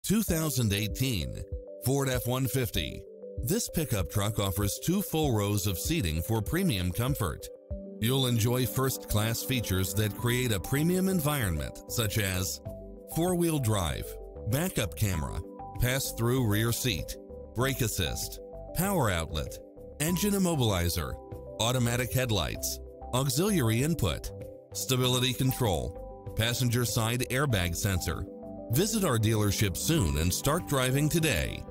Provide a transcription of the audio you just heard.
2018 Ford F-150. This pickup truck offers 2 full rows of seating for premium comfort. You'll enjoy first-class features that create a premium environment, such as 4-wheel drive, backup camera, pass-through rear seat, brake assist, power outlet, engine immobilizer, automatic headlights, auxiliary input, stability control, passenger side airbag sensor. Visit our dealership soon and start driving today.